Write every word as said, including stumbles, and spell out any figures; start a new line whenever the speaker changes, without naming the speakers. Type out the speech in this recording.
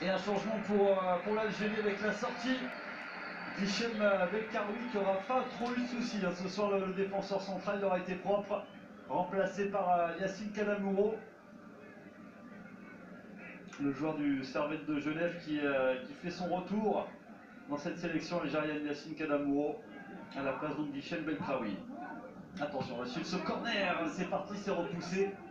Et un changement pour, euh, pour l'Algérie avec la sortie d'Hichem Belkaroui qui aura pas trop eu de soucis. Hein. Ce soir, le, le défenseur central il aura été propre, remplacé par euh, Yacine Kadamouro, le joueur du Servette de Genève qui, euh, qui fait son retour dans cette sélection algérienne. Yacine Kadamouro à la place d'Hichem Belkaroui. Attention, on va suivre ce corner, c'est parti, c'est repoussé.